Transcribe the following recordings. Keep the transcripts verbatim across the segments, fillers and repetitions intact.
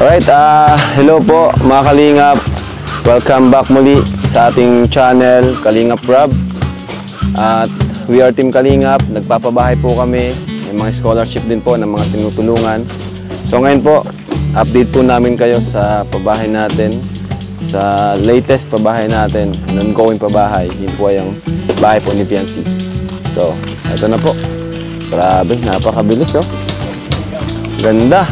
Alright, uh, hello po mga Kalingap. Welcome back muli sa ating channel, Kalingap Rob. At we are Team Kalingap. Nagpapabahay po kami. May mga scholarship din po ng mga tinutulungan. So ngayon po, update po namin kayo sa pabahay natin. Sa latest pabahay natin, ongoing pabahay. Yun po yung bahay po ni Fiancé. So, ito na po. Grabe, napakabilis oh. Ganda.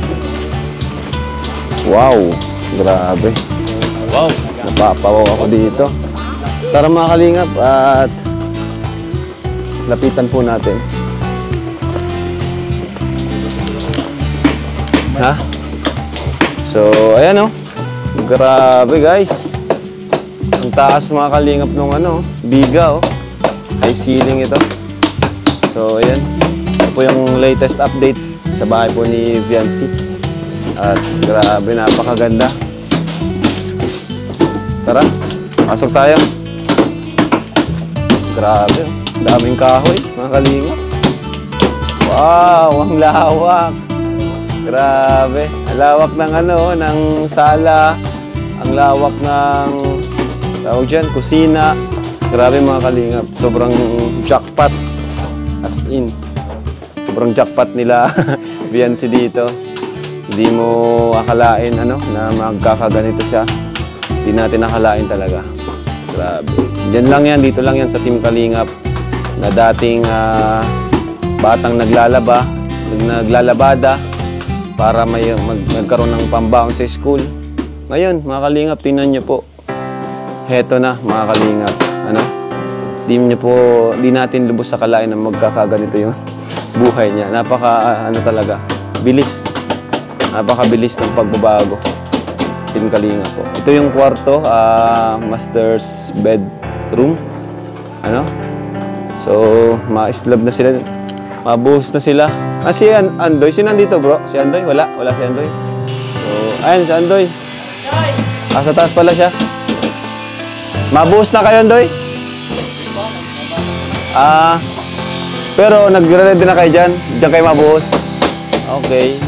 Wow, grabe. Wow, napapawaw ako dito. Tara mga Kalingap at lapitan po natin. Ha? So, ayan oh. Grabe guys. Ang taas mga Kalingap nung ano, biga oh. High ceiling ito. So, ayan. Ito po yung latest update sa bahay po ni Fiancé. At grabe, napakaganda. Tara, pasok tayo. Grabe, daming kahoy, mga Kalingap. Wow, ang lawak. Grabe, ang lawak ng ano, ng sala. Ang lawak ng, tawag dyan, kusina. Grabe mga Kalingap, sobrang jackpot. As in, sobrang jackpot nila Fiancé dito. Hindi mo akalain ano, na magkakaganito siya. Hindi natin akalain talaga. Grabe. Diyan lang yan, dito lang yan sa Team Kalingap na dating uh, batang naglalaba, naglalabada para may mag, magkaroon ng pambaon sa school. Ngayon, mga Kalingap, tingnan niyo po. Heto na, mga Kalingap. Ano? Di niyo po, di natin lubos sa kalain na magkakaganito yung buhay niya. Napaka, uh, ano talaga, bilis. Napakabilis ng pagbabago. Team Kalingap po. Ito yung kwarto, uh, master's bedroom. Ano? So, ma-slab na sila. Mabuhos na sila. Ah, si An Andoy. Si nandito bro? Si Andoy? Wala. Wala si Andoy. So, ayun si Andoy. Ah, sa taas pala siya. Mabuhos na kayo, Andoy? Ah, pero nagre-ready na kayo dyan? Diyan kayo mabuhos? Okay.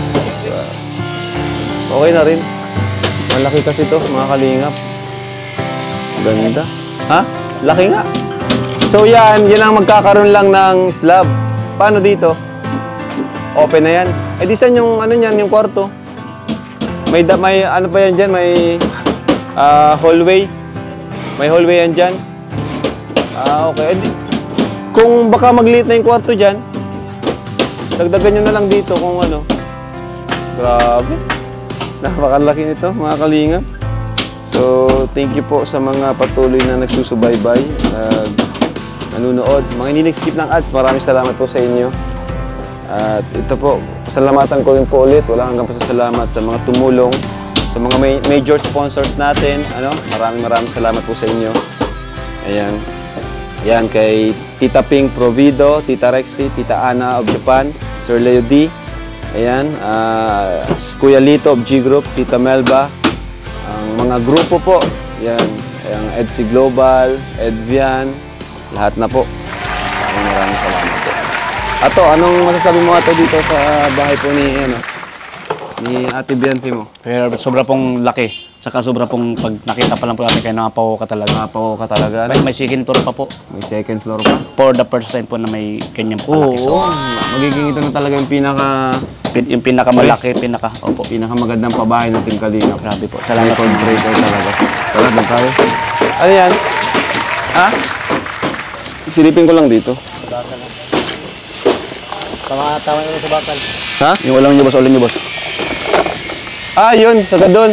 Okay na rin. Malaki kasi ito, mga Kalingap. Ganda. Ha? Laki nga. So yan, yan ang magkakaroon lang ng slab. Paano dito? Open na yan. Eh di saan yung ano yan, yung kwarto? May, may ano pa yan dyan? May uh, hallway. May hallway yan dyan. Ah, okay. Eh, di, kung baka magliit na yung kwarto dyan, dagdagan nyo na lang dito kung ano. Grabe. Napakalaki nito, mga Kalingap. So, thank you po sa mga patuloy na nagsusubaybay, uh, nanunood. Mga hindi nag-skip ng ads, maraming salamat po sa inyo. At ito po, pasalamatan ko rin po ulit. Wala hanggang pasasalamat sa mga tumulong, sa mga ma major sponsors natin. Ano? Maraming maraming salamat po sa inyo. Ayan. Ayan kay Tita Pink Provido, Tita Rexy, Tita Ana of Japan, Sir Leo D. Ayan, uh, Kuya Lito of G Group, Tita Melba, ang mga grupo po, yan, ang Edsi Global, Edvian, lahat na po. Maraming maraming salamat po. Ato, anong masasabi mo ato dito sa bahay po ni, ano, ni Ate Fiancé mo? pero sobra pong laki. Saka sobra pong pag nakita pa lang po natin kayo, nakapaw ka talaga. Nakapaw ka talaga. May, may second floor pa po. May second floor pa? For the first time po na may kanyang palaki. Oo, so, magiging ito na talaga yung pinaka... Yung pinakamalaki, pinaka, opo. Pinakamagandang pabahay ng Team Kalingap. Grabe po. Salamat po. Breaker talaga. Salamat na tayo. Ano yan? Ha? Silipin ko lang dito. Bakal lang. Tama, tama yun sa bakal. Ha? Yung ulam niyo, boss. Ulam niyo, boss. Ah, yun. Saka doon.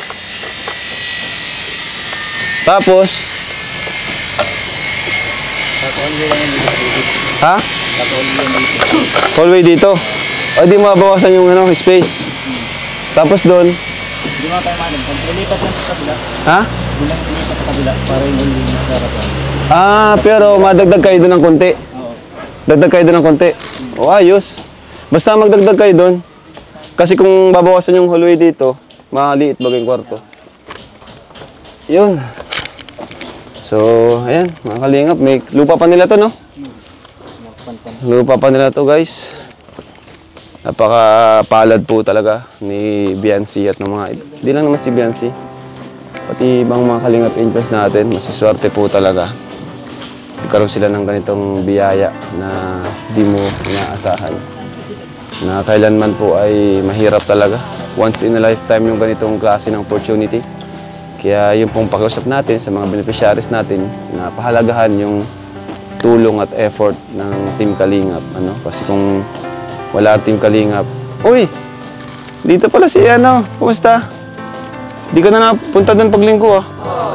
Tapos? Ha? Hallway dito. O di mabawasan yung ano, space. Tapos doon. Hindi mga tayo malam. Lipat lang sa kabila. Ha? Hindi lang lipat sa kabila para hindi masarapan. Ah, pero madagdag kayo doon ng konti. Oo. Dagdag kayo doon ng konti. O ayos. Basta magdagdag kayo doon. Kasi kung babawasan yung hallway dito, maliit bagay yung kwarto. Yun. So, ayan, mga Kalingap. May lupa pa nila to, no? Lupa pa nila to, guys. Napakapalad po talaga ni Biancy at ng mga, hindi lang naman si Biancy, pati ibang mga Kalingap Angels natin, masiswerte po talaga. Nagkaroon sila ng ganitong biyaya na di mo inaasahan. Na kailanman po ay mahirap talaga. Once in a lifetime yung ganitong klase ng opportunity. Kaya yung pong pakiusap natin sa mga beneficiaries natin na pahalagahan yung tulong at effort ng Team Kalingap. Ano? Kasi kung wala ang Team Kalingap, uy! Dito pala si ano, kumusta? Di ka na napunta doon paglinggo ah.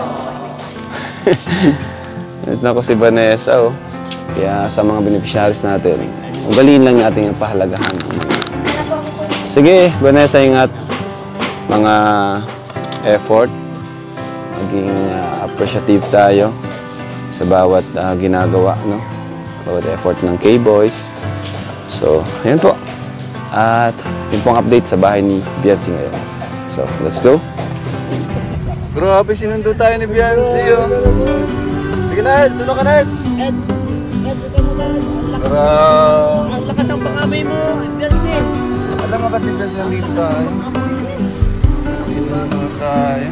Ito na ko si Vanessa oh. Kaya sa mga beneficiaries natin, ugaliin lang yung ating pahalagahan. Sige, Vanessa, ingat. Mga effort, maging uh, appreciative tayo sa bawat uh, ginagawa, no? Bawat effort ng K-Boys. So, yun po. At yun po ang update sa bahay ni Biancy ngayon. So, let's go. Grabe, sinundo tayo ni Biancy, oh. Sige, Neds. Suno ka, Neds. Ed, Ed, ikaw mo ba? Grabe. Ang lakas ng pangamay mo, Biancy. Alam mo ka, Biancy, nandito tayo. Sinundo tayo.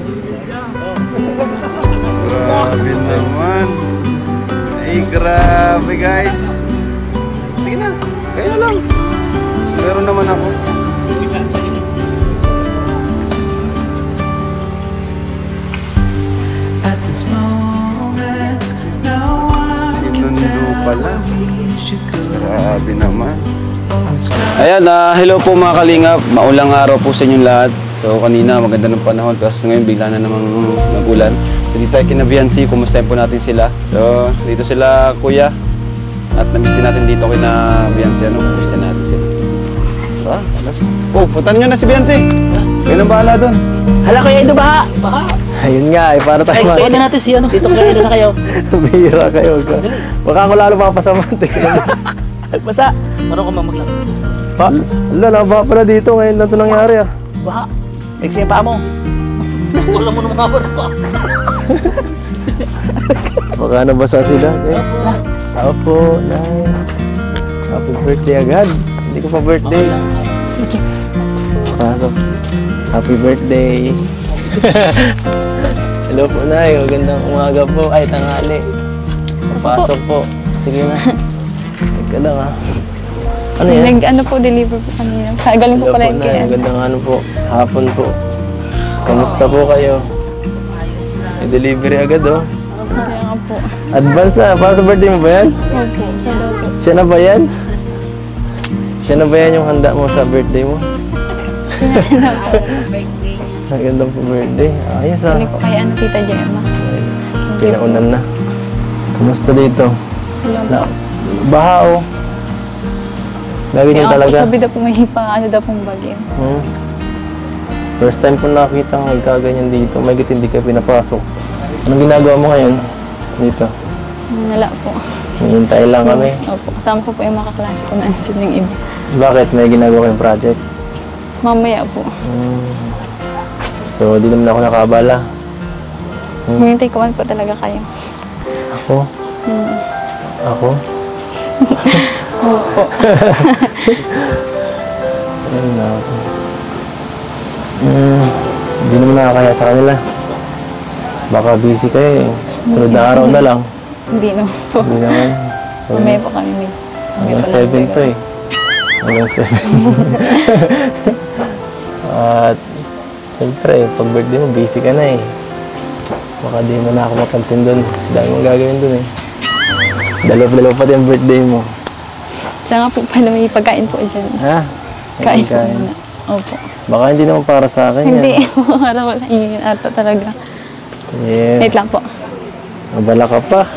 Grabe naman. Ay, grabe, guys. Sige na. Kaya na lang. Meron naman ako. At this moment, no one can Sinundo tell pala. where we should go. Grabe naman. Oh, it's Ayan, uh, hello po mga Kalingap. Maulang araw po sa inyong lahat. So kanina maganda ng panahon, tapos ngayon bigla na namang nag-ulan. So dito tayo kina Biancy, kumustahin po natin sila. So dito sila kuya. At namiss din natin dito kina Biancy, ano, kumustahin natin sila. Ah, alas. Oh, puntahan nyo na si Biancy. Kayo nang bahala doon. Hala kayo, Edo, baha! Baha! Ayun nga eh, para tayo Ay, ma- pwede natin si ano, dito kayo, Edo na kayo. Bihira kayo. Baka ako lalo mapasama. Basta, marunong ka mamaglang. Pa, ala, nabaha pala dito. Ngayon lang ito nangyari ah. Baha! Text yung paa mo. Wala mo naman ako ko. Baka nabasa sila. Eh. Opo, Nay. Happy birthday agad. Hindi ko pa birthday. Pasok. Happy birthday. Hello po, Nay. Magandang umaga po. Ay, tanghali. Pasok po. Sige na. Huwag ka lang ah. Ano yan? Nag, ano po, deliver po kanina. Galing po Hello pala po, yung Nay. kaya. Magandang ano po. Hapon po. Kamusta po kayo? May delivery agad oh. Kaya nga po. Advance na. Para sa birthday mo ba yan? Opo, siya daw po. Siya na ba yan? Siya na ba yan yung handa mo sa birthday mo? Maganda po birthday. Ayos ah. Galing po kay ano, Tita Gemma. Ay, pinaunan na. Kamusta dito? Wala po. Na, baha oh. Lagi Kaya niyo nga po, talaga. sabi daw po may pa, ano daw pong bagyo. Hmm. First time po nakita ko magkaganyan dito. May git hindi ka pinapasok. Anong ginagawa mo ngayon? Dito. Wala po. Hintay lang kami. Opo, kasama ko po yung mga kaklase ko na andyan yung iba. Bakit? May ginagawa kayong project? Mamaya po. Hmm. So, di naman ako nakabala. Hmm. Hinintay ko man po talaga kayo. Ako? Hmm. Ako? Opo. Ayun na ako. Hmm. Hindi naman nakakaya sa kanila. Baka busy kayo eh. Sunod na araw na lang. Hindi naman po. Hindi naman. Mamaya po kami. May, mamaya Hanggang po seven lang to eh. Hanggang seven. At siyempre, pag birthday mo, busy ka na eh. Baka di mo na ako mapansin doon. Dahil mo gagawin doon eh. Dalaw-dalaw pati ang birthday mo. Siya nga po pala may pagkain po dyan. Ha? Kain po muna. Opo. Baka hindi naman para sa akin Hindi yan. po. Para po sa inyo yun ata talaga. Yeah. Wait lang po. Mabala ka pa.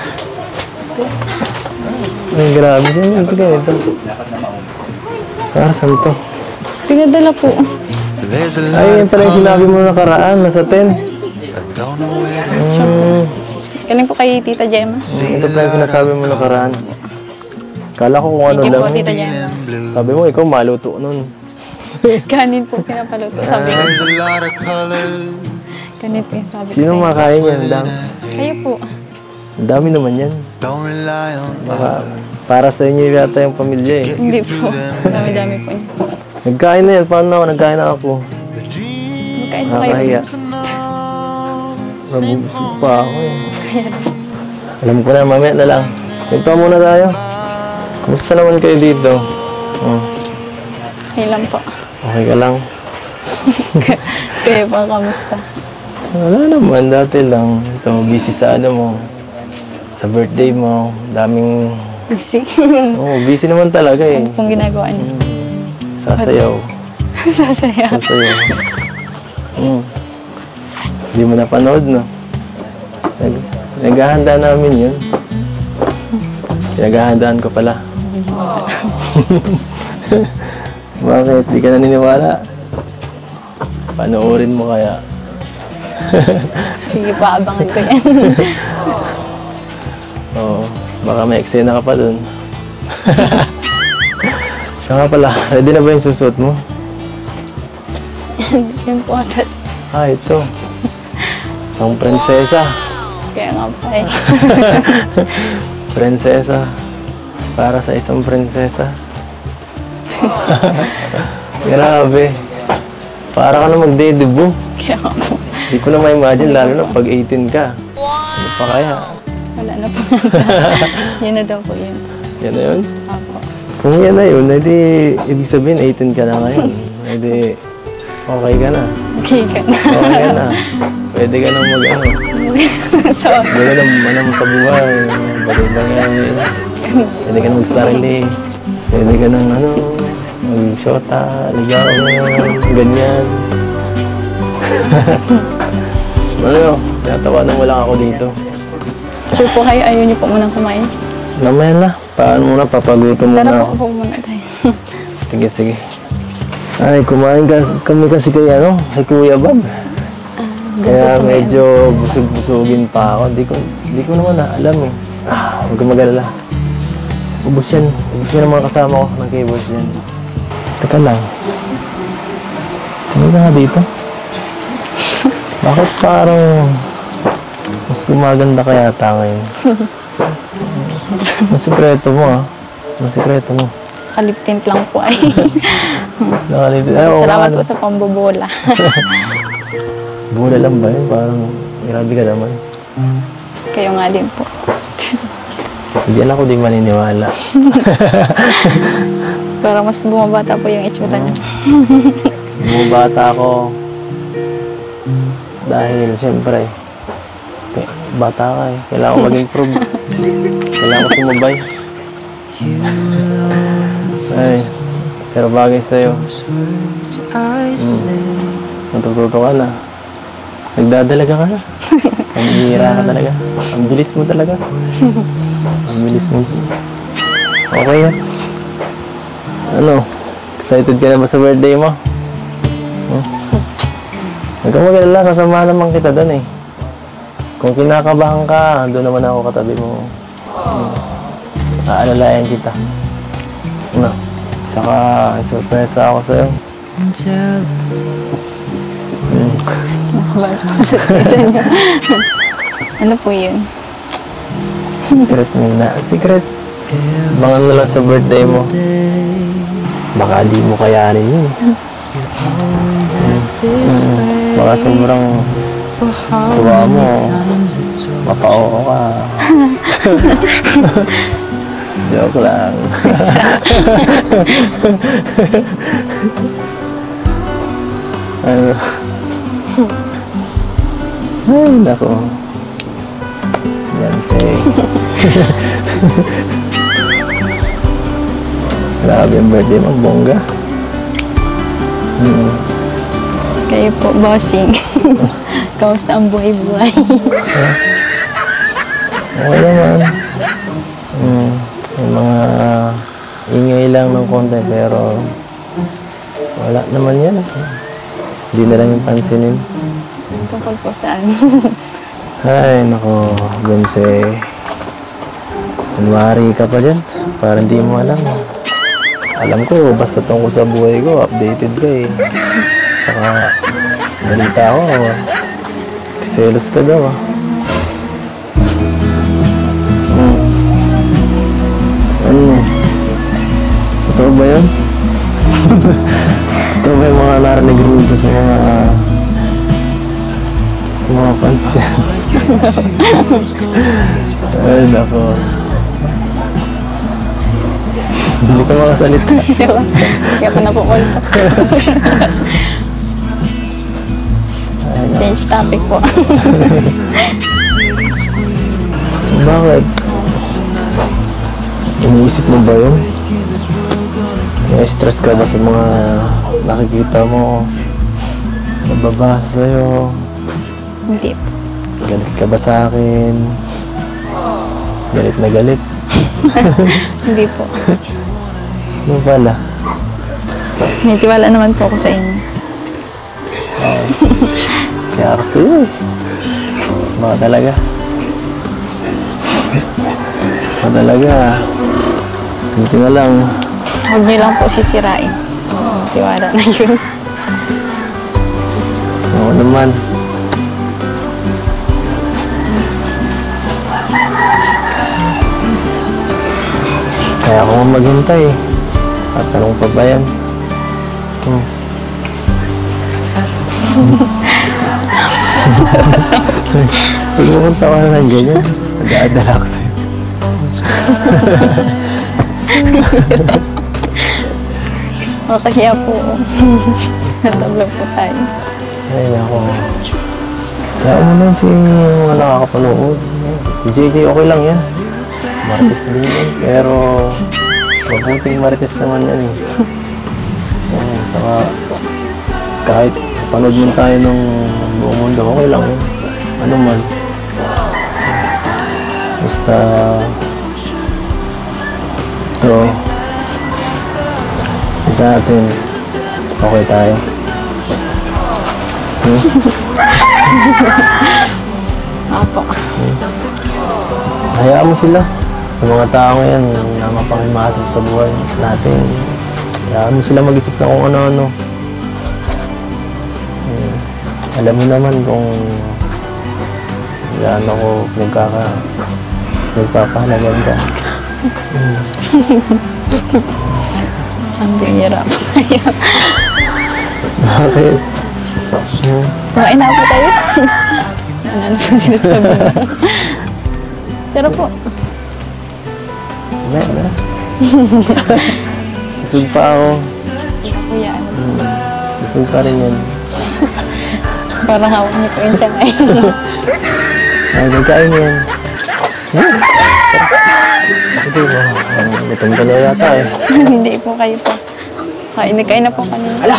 Ay, grabe. Saan ito ganito? Ah, saan to? Pinadala po. There's a lot Ay, yan of pala yung color. sinabi mo nakaraan. Nasa ten. I don't know where to Hmm. Galing po kay Tita Gemma. see Ito a pala yung lot sinasabi mo of nakaraan. Kala ko kung ano Thank you lang. po, Tita Gemma. blue. Sabi mo, ikaw maluto nun. Kanin po pinapaluto. Sabi ko. There's a lot of color. Ganit po yung sabi ko Sino sa inyo. makain yan, Dang? Kayo po. Ang dami naman yan. Don't rely on Baka para sa inyo yata yung pamilya eh. Hindi po. Dami-dami po niya. Nagkain na yan. Paano na ako? Nagkain na ako. Magkain po kayo. Nakakahiya. Nabubusog pa ako eh. Alam ko na, mamaya na lang. Ito muna tayo. Kumusta naman kayo dito? Oh, Okay lang po. okay ka lang? Kaya po, kamusta? Wala naman, dati lang. Ito, busy sa ano mo. Sa birthday mo. Daming... Busy. Oo, busy naman talaga eh. Ano pong ginagawa niyo? Sasayaw. Sasaya. Sasayaw. Hmm. Hindi mo napanood, no? Nag naghahanda namin yun. Pinaghahandaan ko pala. Bakit? Di ka naniniwala? Panoorin mo kaya. Sige pa, abangan ko yan. Oo. Baka may eksena ka pa dun. Siya nga pala, ready na ba yung susuot mo? Yun po, tas, Ah, ito. Isang prinsesa. kaya nga po eh. Prinsesa. Para sa isang prinsesa. Grabe. Para ka na mag-debut. Kaya nga po. Hindi ko na ma-imagine, lalo na pag eighteen ka. Ano pa kaya? Wala na po. Yun na daw po yun. Yan na yun? Opo. Kung yan na yun, edi ibig sabihin eighteen ka na ngayon. Edi okay ka na. Okay ka na. Okay ka na. Pwede ka nang mag-ano. So, Pwede ka nang manam sa buhay. Bagay-bagay. Pwede ka nang magsarili. Pwede ka nang ano, mag-shota, ligaw, ganyan. Ano yun? Tinatawanan mo lang ako dito. sure po kayo, ayaw niyo po munang kumain. Namaya na. Paano muna? Papagutom muna Tara ako. po po muna tayo. Sige, sige. Ay, kumain ka, kami kasi kay ano, kay Kuya Bob. Kaya gusto mo yan. medyo busog-busugin pa ako. Di ko, di ko naman na alam eh. Ah, huwag kang mag-alala. Ubus yan. Ubus yan ang mga kasama ko. Nag-keyboards yan. Teka lang. Tingin na nga dito. Bakit parang mas gumaganda ka yata ngayon? Ang sikreto mo ah. Ang sikreto mo. Kalip tint lang po ay. Nakalipit. Ay, oo Salamat nga, po sa pambobola. Bola lang ba yun? Parang grabe ka naman. Kayo nga din po. Diyan ako di maniniwala. Para mas bumabata po yung itsura niyo. Bumabata ako. Dahil siyempre, eh, bata ka eh. Kailangan ko mag-improve. Kailangan ko sumabay. Ay, pero bagay sa'yo. Hmm. Natututo ka na. Nagdadalaga ka na. Ang bihira ka talaga. Ang bilis mo talaga. Ang bilis mo. Okay yan. Ano? Excited ka na ba sa birthday mo? Hmm? Huwag kang mag-alala, sasamahan naman kita doon eh. Kung kinakabahan ka, doon naman ako katabi mo. Hmm. Aalalayan kita. Ano? Saka, surpresa ako sa'yo. Hmm. Surpresa niyo. Ano po yun? Secret muna. Secret. Abangan mo lang sa birthday mo. Baka di mo kayanin yun. Hmm. Baka sobrang tuwa mo. Mapa-oo ka. Joke lang. Ano? Ay, nako. Yan, say. Grabe ang birthday mo, bongga. Hmm. Kayo po, bossing. Kamusta ang buhay-buhay? Okay naman. Hmm. May mga ingay lang ng konti, pero wala naman yan. Hindi na lang yung pansinin. Tungkol po saan? Ay, nako, Bense. Kunwari ka pa dyan. Parang hindi mo alam. Alam ko, basta tungkol sa buhay ko, updated ka eh. Saka, balita ko, selos ka daw ah. Totoo ba yun? Totoo ba yung mga narinig rito sa mga sa mga fans yan? Ay, nako. Hindi ka makasalita. Di ba? Kaya ko na pumunta. Change topic po. Bakit? Iniisip mo ba yun? Na-stress ka ba sa mga nakikita mo? Nababasa sa'yo? Hindi po. Galit ka ba sa akin? Galit na galit? Hindi po. Ano pala? May tiwala naman po ako sa inyo. Kaya ako sa'yo eh. Baka talaga. Baka talaga. Buti na lang. Huwag niyo lang po sisirain. Tiwala na yun. Oo naman. Kaya ako nga maghintay eh. At tanong pa ba yan? Hmm. Huwag mo kong tawanan ng ganyan. Nag-aadala ko sa'yo. Makakaya po. Nasa vlog po tayo. Ay, ako. Kaya mo na si mga nakakapanood. Si J J, okay lang yan. Marites din yan. Pero, mabuting marites naman yan eh. Ayun, saka, kahit panood mo tayo ng buong mundo, okay lang yun. Ano man. Basta, so, sa atin, okay tayo. Hmm? Apo. Hayaan mo sila. Yung mga tao ngayon na mapangimasok sa buhay natin. Hayaan mo sila mag-isip na kung ano-ano. Hmm. Alam mo naman kung yan ako nagkaka nagpapahalagan ka. Hmm. Ang bihira po kayo. Bakit? Hmm. Kumain na po tayo. Ano na po sinasabi mo? Pero po, Wala na. Busog pa ako. kuya, ano, Hmm. Busog pa rin yan. parang hawak niyo po yung tiyan ay. Ay, nagkain yan. Hmm. Hindi mo. Gutom ka na yata eh. Hindi po kayo po. Kain na kain na po kanina. Ala!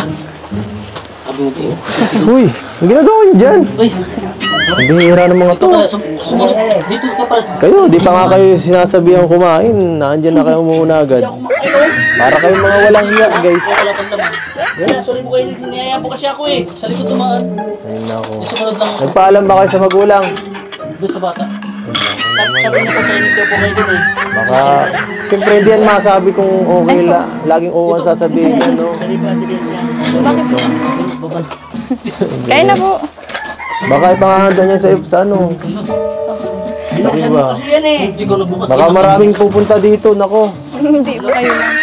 Uy! Ang ginagawa niyo dyan? Ang bihira ng mga to. Sumunod. Dito ka pala. Kayo, di pa nga kayo sinasabihan kumain. Nandiyan na kayo umuuna agad. Para kayong mga walang hiya, guys. Wala pang laman. Kaya sorry po kayo. Niyaya po kasi ako eh. Sa likod tumaan. Ayun na ako. Sumunod lang ako. Nagpaalam ba kayo sa magulang? Doon sa bata. Sabi sabi niyo po kayo. Hindi po kayo dun eh. Baka, siyempre hindi yan masabi kung okay la. Laging oo ang sasabihin yan, no? Sorry po, hindi rin yan. Bakit po? Babal. Kain na po. Baka ipangahanda niya sa, sa ano. Sa iba. Kasi yan eh. Hindi ko nagbukas. Baka maraming pupunta dito, nako. Hindi po kayo lang.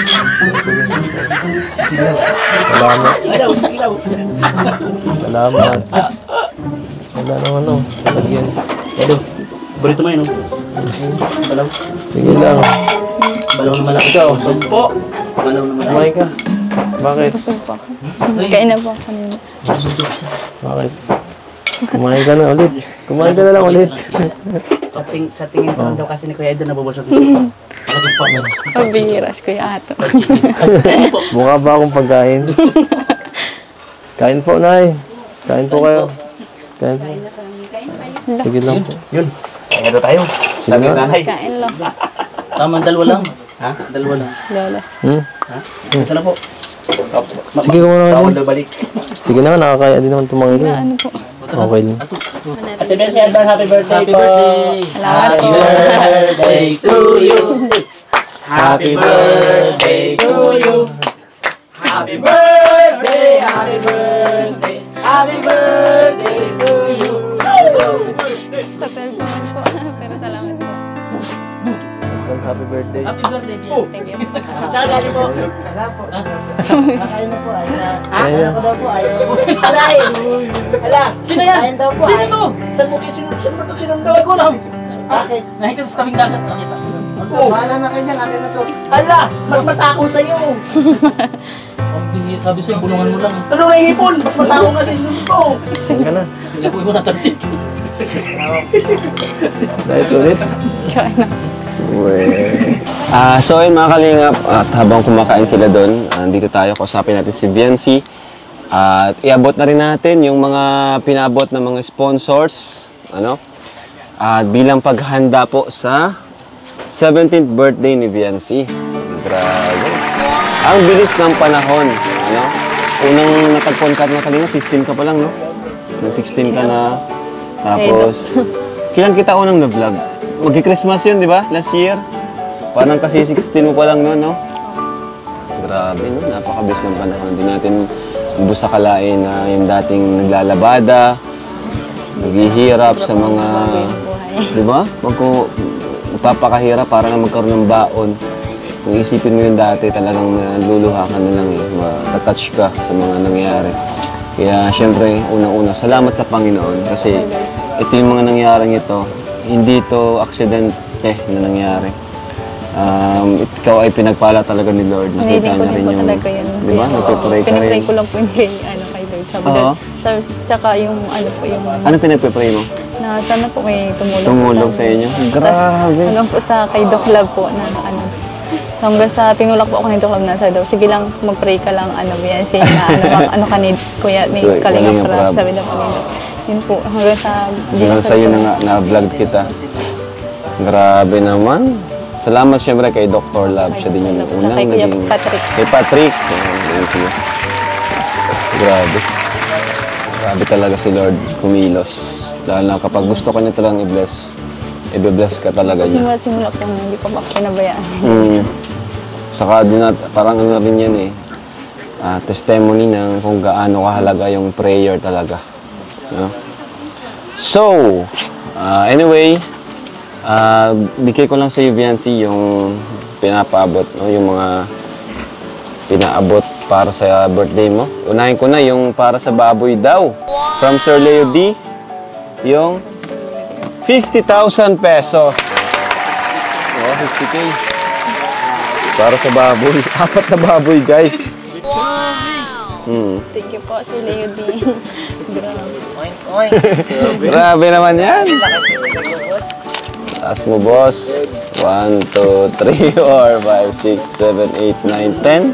Salamat. Ilaw, ilaw. Salamat. Wala nang ano. Lagyan. Edo, burrito mo yun oh. Balaw. Sige lang. Balaw na malaki. Ikaw. Po. Balaw na malaki. Kumain ka. Bakit? Busog po ako. Kain na po ako kanina. Bakit? Kumain ka na ulit. Kumain ka na lang ulit. Sa, ting sa tingin ko daw kasi ni Kuya Edo nabubusog nito. Talagang pagod. Ang bihira si Kuya Ato. Mukha ba akong pagkain? Kain po, Nay. Kain po kayo. Kain po. Sige lang po. Yun. Kaya na tayo. Sige Sabi nga. ng nanay. Kain lang. Tama, dalawa lang. Ha? Dalawa lang. Lola. Hmm? Ha? Ito na po. Sige ka muna. Tawag Nay. na balik. Sige na, nakakaya din naman tumangin. Na ano po. Okay din. Ate Bessie, advance happy birthday po. Salamat po. Birthday to you. Happy birthday to you. Happy birthday, happy birthday, happy birthday to you. Sa cellphone po. Pero salamat po. Happy birthday. Happy birthday, Biancy. Thank you. Tsaka galing po. Wala po. Nakain na po. Ay, na. Kaya na. Ako daw po. Ay, alay. Hala, sino yan? Kain daw po. Sino ay. to? Saan mo kayo sino? Sino ba ito sinundo? Hindi ko alam. Bakit? Nakita sa tabing dagat, nakita. Oh. Bahala na kayo dyan. Akin na to. Hala, mas matako sa'yo. Ang tingin, sabi sa'yo, bulungan mo lang. Ano nga ipon? Mas matako nga sa'yo to. Saan ka na? Hindi ko mo natansin. Dahil ulit. Kaya na. Weh. Ah, so ayun mga kalingap, at habang kumakain sila doon, andito tayo, kausapin natin si Biancy. At iabot na rin natin yung mga pinabot ng mga sponsors, ano? At bilang paghanda po sa seventeenth birthday ni Biancy. Grabe. Ang bilis ng panahon, ano? Unang natagpuan ka na kalingap, fifteen ka pa lang, no? Nag sixteen ka na. Tapos, kailan kita unang na-vlog? Magki-Christmas yun, di ba? Last year. Parang kasi sixteen mo pa lang noon, no? Grabe, no? Napakabilis ng panahon. Hindi natin lubos sa kalain na yung dating naglalabada, naghihirap sa mga... Di ba? Magko, nagpapakahirap para na magkaroon ng baon. Kung isipin mo yung dati, talagang naluluha ka na lang eh. Matatouch ka sa mga nangyari. Kaya syempre, unang-una, salamat sa Panginoon kasi ito yung mga nangyaring ito. Hindi ito aksidente na nangyari. Um, ikaw ay pinagpala talaga ni Lord. Hindi Nakita ko niya din rin po yung... talaga yun. Di ba? Nagpipray ka rin. Pinipray ko lang po yung kay, ano, kay Lord. Sabi Oo. doon. Sa- Tsaka yung, ano po, yung... Ano pinagpipray mo? Na sana po may tumulong. Tumulong po sa inyo? Tas, Grabe. hanggang po sa kay Doc Love po na ano. Hanggang sa tinulak po ako ni Doc Love na sa daw, sige lang, mag-pray ka lang, ano, Biancy, na ano, bang, ano ka ni Kuya, ni Kuya, Kalinga Kalinga Prab. Prab. Sabi daw kami Doc. Yun po, hanggang sa... Hanggang sa iyo na nga, na-vlog kita. Grabe naman. Salamat syempre kay Doctor Love. Siya din yung unang Kay Kuya naging... Patrick. Kay Patrick. Ayan, thank you. Grabe. Grabe talaga si Lord kumilos. Dahil na kapag gusto ka niya talagang i-bless, i-bless ka talaga niya. Simula-simula po, hindi ko pa pinabayaan. Mm. Saka din na, parang ano rin yan eh. ah, testimony ng kung gaano kahalaga yung prayer talaga. No? So, ah, anyway, ah, bigay ko lang sa iyo, Biancy, yung pinapaabot, no? Yung mga pinaabot para sa birthday mo. Unahin ko na yung para sa baboy daw. From Sir Leo D, yung fifty thousand pesos. Oh, fifty K. Para sa baboy. Apat na baboy, guys. Wow! Hmm. Thank you po, si Leo D. Grabe. Oink, oink. Grabe naman yan. Taas mo, boss. one, two, three, four, five, six, seven, eight, nine, ten.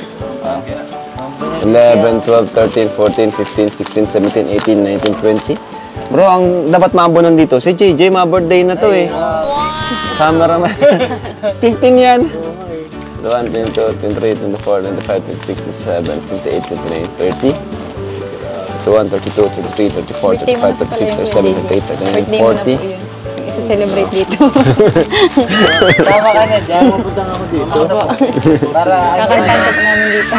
eleven, twelve, thirteen, fourteen, fifteen, sixteen, seventeen, eighteen, nineteen, twenty. Bro, ang dapat maambunan dito, si J J, ma-birthday na to eh. Cameraman. fifteen yan. one, two, twenty-three, twenty-four, twenty-five, twenty-six, twenty-seven, twenty-eight, twenty-nine, thirty. thirty-one, thirty-two, thirty-three, thirty-four, thirty-five, thirty-six, thirty-seven, thirty-eight, thirty-nine, forty. Isa-celebrate dito. Sama ka na dyan. Mapunta ako dito. Para Kakantanta po namin dito.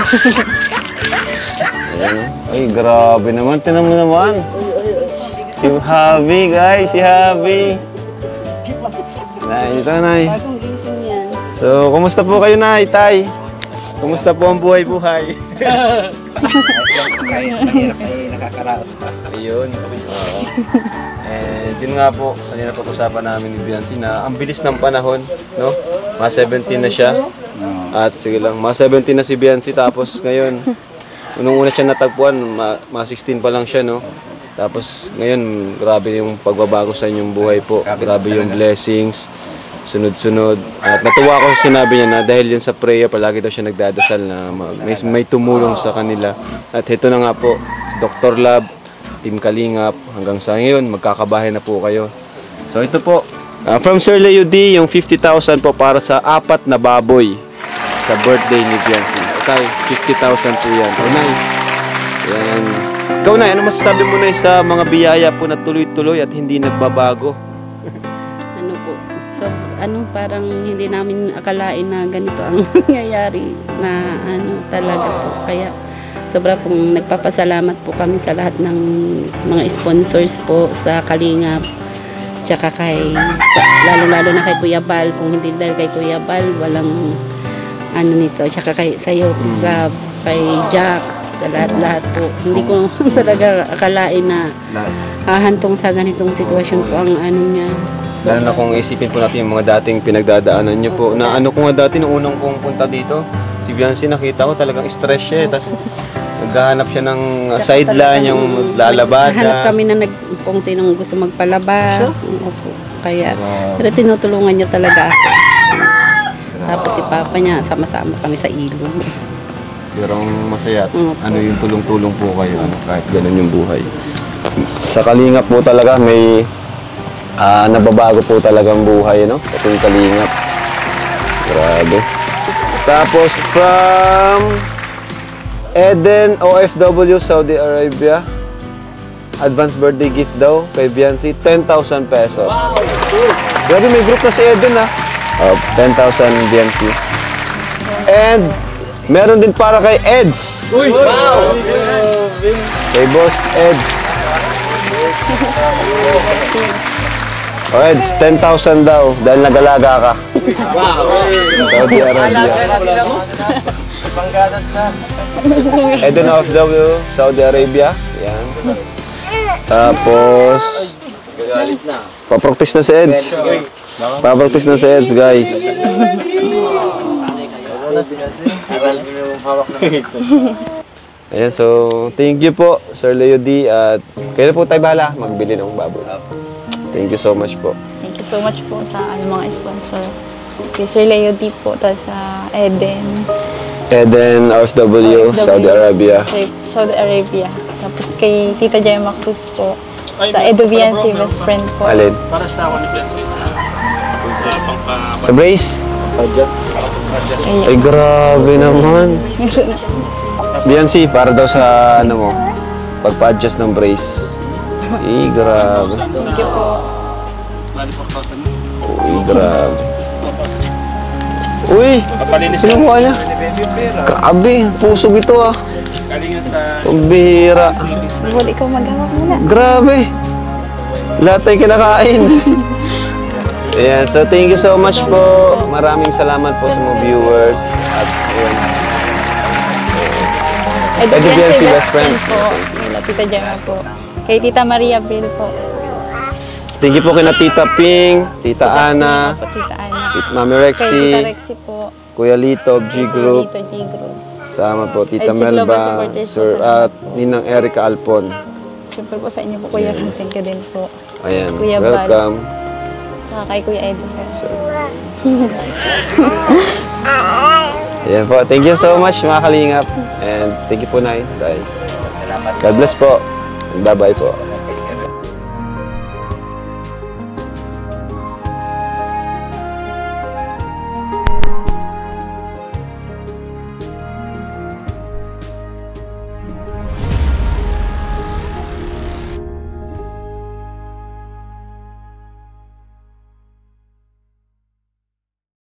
Ayan, oh. Ay, grabe naman. Tinan mo naman. Si Javi, guys. Si Javi. Nay, ito, Nay. Bagong gising yan. So, kumusta po kayo, Nay, Tay? Kumusta po ang buhay-buhay? kahit mahirap ay nakakaraos pa. Ayun. Oo. And yun nga po, kanina pag-usapan namin ni Biancy na ang bilis ng panahon, no? Mga seventeen na siya. At sige lang, mga seventeen na si Biancy tapos ngayon, unang una siya natagpuan, ma- mga sixteen pa lang siya, no? Tapos ngayon, grabe yung pagbabago sa inyong buhay po. Grabe yung blessings, sunod-sunod. At natuwa ko sa sinabi niya na dahil yan sa prayer, palagi daw siya nagdadasal na may, may tumulong sa kanila. At ito na nga po, si Doctor Love, Team Kalingap, hanggang sa ngayon, magkakabahay na po kayo. So ito po, uh, from Sir Leo D, yung fifty thousand po para sa apat na baboy sa birthday ni Biancy. Okay, fifty thousand po yan. O, Nay. Yan. Ikaw, Nay, ano masasabi mo, Nay, sa mga biyaya po na tuloy-tuloy at hindi nagbabago? Ano po, so ano parang hindi namin akalain na ganito ang nangyayari na ano talaga po. Kaya sobra pong nagpapasalamat po kami sa lahat ng mga sponsors po sa Kalingap. Tsaka kay, sa- lalo-lalo na kay Kuya Bal. Kung hindi dahil kay Kuya Bal, walang ano nito. Tsaka kay sa'yo, Rob, kay Jack, sa lahat-lahat po. Hindi ko talaga akalain na hahantong sa ganitong sitwasyon po ang ano niya. Lalo na kung isipin po natin yung mga dating pinagdadaanan niyo po. Na ano ko nga dati, nung unang kong punta dito, si Biancy nakita ko talagang stress siya eh. Tapos naghahanap siya ng Tsaka sideline, talagang yung lalabada. Hanap kami na nag, kung sinong gusto magpalaba. Opo. Kaya, pero tinutulungan niya talaga ako. Tapos si Papa niya, sama-sama kami sa ilog. Pero ang masaya, Opo. ano yung tulong-tulong po kayo, ano, kahit ganun yung buhay. Sa Kalingap po talaga, may ah, nababago po talagang buhay, no? Ito yung Kalingap. Grabe. Tapos from Eden, O F W, Saudi Arabia. Advance birthday gift daw kay Biancy, ten thousand pesos. Grabe, may group na si Eden, ah. Oh, ten thousand Biancy. And meron din para kay Eds. Uy! Wow! Kay Boss Eds. O Eds, ten thousand daw dahil nagalaga ka. Wow! Saudi Arabia. Eden O F W, Saudi Arabia. Yan. Tapos, papractice na si Eds. Papractice na si Eds, guys. Ayan, so, thank you po, Sir Leo D. At kayo po tayo bahala magbili ng baboy. Thank you so much po. Thank you so much po sa ano, mga sponsor. Kay Sir Leo D po, tapos sa Eden. Eden, O F W, Saudi Arabia. Sa Saudi Arabia. Tapos kay Tita Gemma Cruz po. Sa Edo Biancy, best friend po. Alin? Para sa ako ni Biancy sa pangpa... Sa brace? Ayan. Ay, grabe naman. Biancy, para daw sa ano mo, pagpa-adjust ng brace. Eh, grabe. Thank you po. Bali four thousand. Uy, grabe. Uy! Sinubuha niya. Grabe, pusog ito ah. Galing yan sa... Pambihira. Bukod ikaw maghawak muna. Grabe. Lahat ay kinakain. Ayan, so thank you so much po. Maraming salamat po sa mga viewers. At ayun. Edo Edo Biancy, Biancy, best best friend friend. po. Nila Tita Gemma po. Kay Tita Maria Bill po. Thank you po kina Tita Ping, Tita Ana, Po, Tita Ana. Tita Mami Kay Tita Rexy, Rexy po. Kuya Lito, G Kay Sir Group. Lito G Group. Sama po, Tita Ay, si Global Melba, Supporters po, Sir salamat at Ninang Erica Alpon. Siyempre po sa inyo po, Kuya Ron. Thank you din po. Ayan, Kuya Bal. welcome. Saka kay Kuya Edo. Ayan po, thank you so much mga kalingap. And thank you po, Nay. Bye. God bless po. Bye-bye po.